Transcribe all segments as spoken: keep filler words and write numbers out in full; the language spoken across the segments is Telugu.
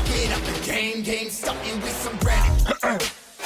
Fucking up the game, game starting with some brand.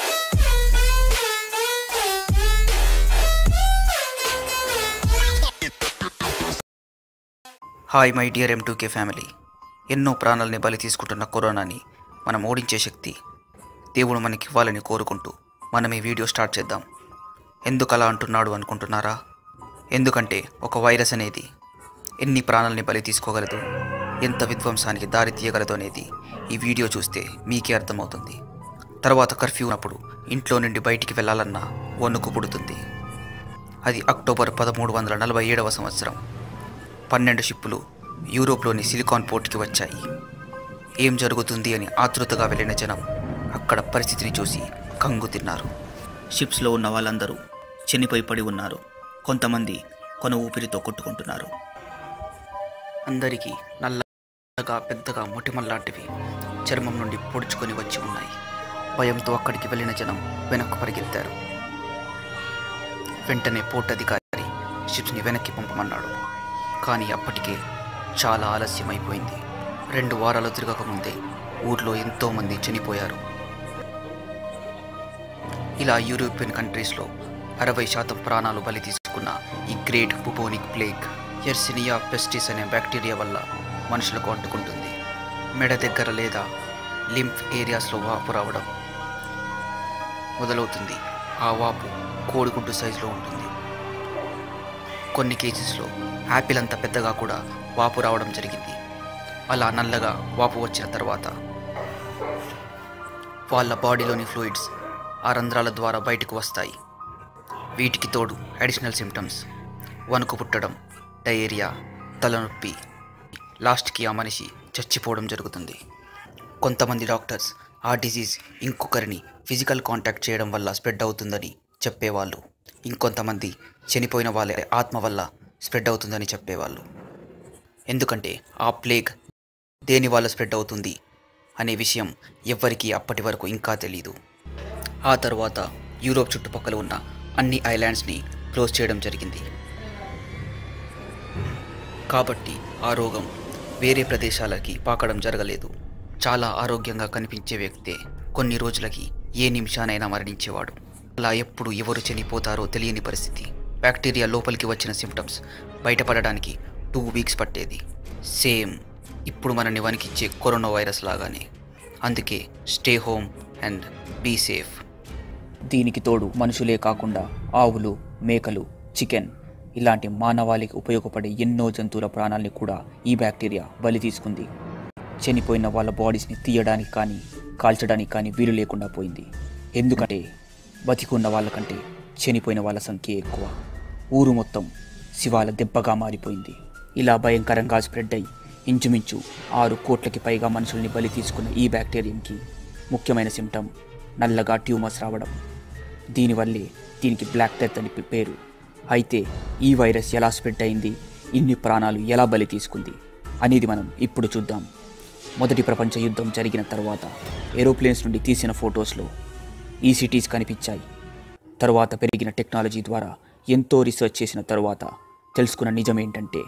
Hi my dear M two K family. ఎన్నో ప్రాణాలని బలి తీసుకుంటున్న కరోనాని మనం ఓడించే శక్తి దేవుడు మనకి ఇవ్వాలని కోరుకుంటూ మనం ఈ వీడియో స్టార్ట్ చేద్దాం. ఎందుకు అలా అంటున్నాడు అనుకుంటున్నారా? ఎందుకంటే ఒక వైరస్ అనేది ఎన్ని ప్రాణాలని బలి తీసుకోగలదు, ఎంత విధ్వంసానికి దారి తీయగలదు అనేది ఈ వీడియో చూస్తే మీకే అర్థమవుతుంది. తర్వాత కర్ఫ్యూ ఉన్నప్పుడు ఇంట్లో నుండి బయటికి వెళ్ళాలన్నా వణుకు పుడుతుంది. అది అక్టోబర్ పదమూడు వందల నలభై ఏడవ సంవత్సరం. పన్నెండు షిప్పులు యూరోప్లోని సిలికాన్ పోర్ట్కి వచ్చాయి. ఏం జరుగుతుంది అని ఆతృతగా వెళ్ళిన జనం అక్కడ పరిస్థితిని చూసి కంగు తిన్నారు. షిప్స్లో ఉన్న వాళ్ళందరూ చనిపోయి పడి ఉన్నారు. కొంతమంది కొన ఊపిరితో కొట్టుకుంటున్నారు. అందరికీ నల్లగా పెద్దగా మొటిమల్లాంటివి చర్మం నుండి పొడుచుకొని వచ్చి ఉన్నాయి. భయంతో అక్కడికి వెళ్ళిన జనం వెనక్కు పరిగెత్తారు. వెంటనే పోర్ట్ అధికారి షిప్స్ని వెనక్కి పంపమన్నాడు. కానీ అప్పటికే చాలా ఆలస్యమైపోయింది. రెండు వారాలు తిరగకముందే ఊర్లో ఎంతోమంది చనిపోయారు. ఇలా యూరోపియన్ కంట్రీస్లో అరవై శాతం ప్రాణాలు బలి తీసుకున్న ఈ great bubonic plague Yersinia pestis అనే బ్యాక్టీరియా వల్ల మనుషులకు అంటుకుంటుంది. మెడ దగ్గర లేదా లింఫ్ ఏరియాస్లో వాపు రావడం మొదలవుతుంది. ఆ వాపు కోడిగుడ్డు సైజులో ఉంటుంది. కొన్ని కేసెస్లో యాపిల్ అంత పెద్దగా కూడా వాపు రావడం జరిగింది. అలా నల్లగా వాపు వచ్చిన తర్వాత వాళ్ళ బాడీలోని ఫ్లూయిడ్స్ ఆ రంధ్రాల ద్వారా బయటకు వస్తాయి. వీటికి తోడు అడిషనల్ సిమ్టమ్స్ వణుకు పుట్టడం, డయేరియా, తలనొప్పి, లాస్ట్కి ఆ మనిషి చచ్చిపోవడం జరుగుతుంది. కొంతమంది డాక్టర్స్ ఆ డిసీజ్ ఇంకొకరిని ఫిజికల్ కాంటాక్ట్ చేయడం వల్ల స్ప్రెడ్ అవుతుందని చెప్పేవాళ్ళు. ఇంకొంతమంది చనిపోయిన వాళ్ళ ఆత్మ వల్ల స్ప్రెడ్ అవుతుందని చెప్పేవాళ్ళు. ఎందుకంటే ఆ ప్లేగ్ దేని వల్ల స్ప్రెడ్ అవుతుంది అనే విషయం ఎవ్వరికీ అప్పటి వరకు ఇంకా తెలీదు. ఆ తర్వాత యూరోప్ చుట్టుపక్కల ఉన్న అన్ని ఐలాండ్స్ని క్లోజ్ చేయడం జరిగింది. కాబట్టి ఆ రోగం వేరే ప్రదేశాలకి పాకడం జరగలేదు. చాలా ఆరోగ్యంగా కనిపించే వ్యక్తే కొన్ని రోజులకి ఏ నిమిషానైనా మరణించేవాడు. అలా ఎప్పుడు ఎవరు చనిపోతారో తెలియని పరిస్థితి. బ్యాక్టీరియా లోపలికి వచ్చిన సిమ్టమ్స్ బయటపడడానికి టూ వీక్స్ పట్టేది. సేమ్ ఇప్పుడు మనల్ని వణికిచ్చే కరోనా వైరస్ లాగానే. అందుకే stay home and be safe. దీనికి తోడు మనుషులే కాకుండా ఆవులు, మేకలు, చికెన్ ఇలాంటి మానవాళికి ఉపయోగపడే ఎన్నో జంతువుల ప్రాణాలని కూడా ఈ బ్యాక్టీరియా బలి తీసుకుంది. చనిపోయిన వాళ్ళ బాడీస్ని తీయడానికి కానీ కాల్చడానికి కానీ వీలు లేకుండా పోయింది. ఎందుకంటే బతికున్న వాళ్ళకంటే చనిపోయిన వాళ్ళ సంఖ్య ఎక్కువ. ఊరు మొత్తం శివాల దెబ్బగా మారిపోయింది. ఇలా భయంకరంగా స్ప్రెడ్ అయ్యి ఇంచుమించు ఆరు కోట్లకి పైగా మనుషుల్ని బలి తీసుకున్న ఈ బ్యాక్టీరియంకి ముఖ్యమైన సిమ్టమ్ నల్లగా ట్యూమర్స్ రావడం. దీనివల్లే దీనికి బ్లాక్ డెత్ అని పేరు. అయితే ఈ వైరస్ ఎలా స్ప్రెడ్ అయింది, ఇన్ని ప్రాణాలు ఎలా బలి తీసుకుంది అనేది మనం ఇప్పుడు చూద్దాం. మొదటి ప్రపంచ యుద్ధం జరిగిన తర్వాత ఏరోప్లేన్స్ నుండి తీసిన ఫొటోస్లో ఈ సిటీస్ కనిపించాయి. తరువాత పెరిగిన టెక్నాలజీ ద్వారా ఎంతో రీసెర్చ్ చేసిన తరువాత తెలుసుకున్న నిజం ఏంటంటే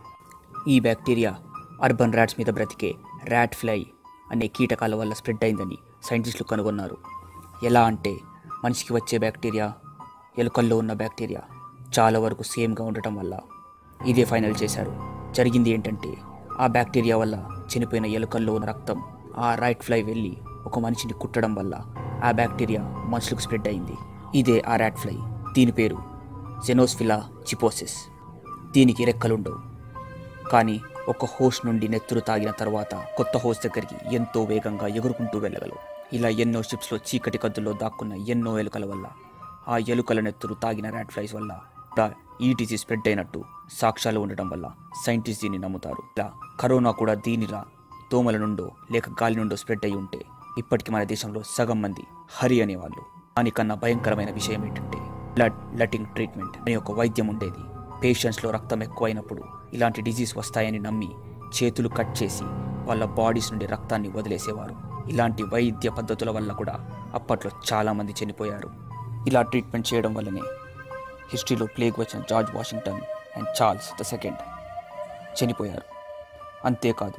ఈ బ్యాక్టీరియా అర్బన్ ర్యాట్స్ మీద బ్రతికే ర్యాట్ ఫ్లై అనే కీటకాల వల్ల స్ప్రెడ్ అయిందని సైంటిస్టులు కనుగొన్నారు. ఎలా అంటే మనిషికి వచ్చే బ్యాక్టీరియా, ఎలుకల్లో ఉన్న బ్యాక్టీరియా చాలా వరకు సేమ్గా ఉండటం వల్ల ఇదే ఫైనల్ చేశారు. జరిగింది ఏంటంటే ఆ బ్యాక్టీరియా వల్ల చనిపోయిన ఎలుకల్లో ఉన్న రక్తం ఆ రైట్ ఫ్లై వెళ్ళి ఒక మనిషిని కుట్టడం వల్ల ఆ బ్యాక్టీరియా మనుషులకు స్ప్రెడ్ అయింది. ఇదే ఆ ర్యాట్ ఫ్లై. దీని పేరు జెనోస్ఫిలా చిపోసిస్. దీనికి రెక్కలుండవు, కానీ ఒక హోస్ట్ నుండి నెత్తురు తాగిన తర్వాత కొత్త హోస్ట్ దగ్గరికి ఎంతో వేగంగా ఎగురుకుంటూ వెళ్ళగలవు. ఇలా ఎన్నో షిప్స్లో చీకటి కద్దుల్లో దాక్కున్న ఎన్నో ఎలుకల వల్ల, ఆ ఎలుకల నెత్తురు తాగిన ర్యాట్ ఫ్లైస్ వల్ల ఈ డిసీజ్ స్ప్రెడ్ అయినట్టు సాక్ష్యాలు ఉండటం వల్ల సైంటిస్ట్ దీన్ని నమ్ముతారు. ఇలా కరోనా కూడా దీనిలా దోమల నుండో లేక గాలి నుండో స్ప్రెడ్ అయి ఉంటే ఇప్పటికీ మన దేశంలో సగం మంది హరి అనేవాళ్ళు. దానికన్నా భయంకరమైన విషయం ఏంటంటే బ్లడ్ లెట్టింగ్ ట్రీట్మెంట్ అనే ఒక వైద్యం ఉండేది. పేషెంట్స్లో రక్తం ఎక్కువైనప్పుడు ఇలాంటి డిజీజ్ వస్తాయని నమ్మి చేతులు కట్ చేసి వాళ్ళ బాడీస్ నుండి రక్తాన్ని వదిలేసేవారు. ఇలాంటి వైద్య పద్ధతుల వల్ల కూడా అప్పట్లో చాలామంది చనిపోయారు. ఇలా ట్రీట్మెంట్ చేయడం వల్లనే హిస్టరీలో ప్లేగ్ వచ్చిన George Washington and Charles the second చనిపోయారు. అంతేకాదు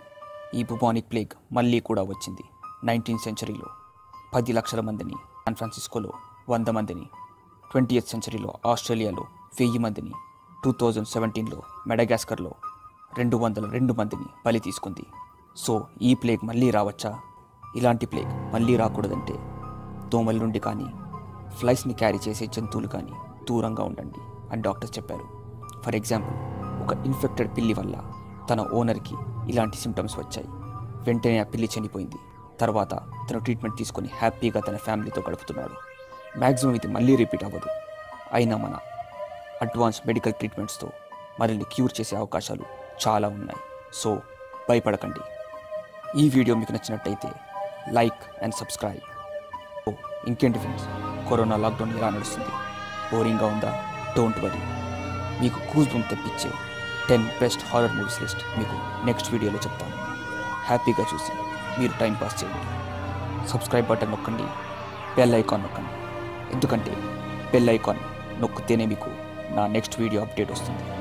ఈ బుబానిక్ ప్లేగ్ మళ్ళీ కూడా వచ్చింది. నైన్టీన్త్ సెంచరీలో పది లక్షల మందిని, శాన్ ఫ్రాన్సిస్కోలో వంద మందిని, ట్వంటీయత్ సెంచరీలో ఆస్ట్రేలియాలో వెయ్యి మందిని, టూ థౌజండ్ సెవెంటీన్లో మెడగాస్కర్లో రెండు వందల రెండు మందిని బలి తీసుకుంది. సో ఈ ప్లేగ్ మళ్ళీ రావచ్చా? ఇలాంటి ప్లేగ్ మళ్ళీ రాకూడదంటే దోమల నుండి కానీ, ఫ్లైస్ని క్యారీ చేసే జంతువులు కానీ దూరంగా ఉండండి అని డాక్టర్స్ చెప్పారు. ఫర్ ఎగ్జాంపుల్, ఒక ఇన్ఫెక్టెడ్ పిల్లి వల్ల తన ఓనర్కి ఇలాంటి సిమ్టమ్స్ వచ్చాయి. వెంటనే ఆ పిల్లి చనిపోయింది. తర్వాత తను ట్రీట్మెంట్ తీసుకొని హ్యాపీగా తన ఫ్యామిలీతో గడుపుతున్నాడు. మ్యాక్సిమం ఇది మళ్ళీ రిపీట్ అవ్వదు. అయినా మన అడ్వాన్స్ మెడికల్ ట్రీట్మెంట్స్తో మరిన్ని క్యూర్ చేసే అవకాశాలు చాలా ఉన్నాయి. సో భయపడకండి. ఈ వీడియో మీకు నచ్చినట్టయితే లైక్ అండ్ సబ్స్క్రైబ్. ఓ ఇంకేంటి ఫ్రెండ్స్, కరోనా లాక్డౌన్ ఎలా నడుస్తుంది? బోరింగ్గా ఉందా? డోంట్ వరీ, మీకు గూస్ బంప్ తెప్పించే ten best horror movies list మీకు నెక్స్ట్ వీడియోలో చెప్తాను. హ్యాపీగా చూసి మీరు టైం పాస్ చేయండి. సబ్స్క్రైబ్ బటన్ నొక్కండి, బెల్ ఐకాన్ నొక్కండి. ఎందుకంటే బెల్ ఐకాన్ నొక్కితేనే మీకు నా నెక్స్ట్ వీడియో అప్డేట్ వస్తుంది.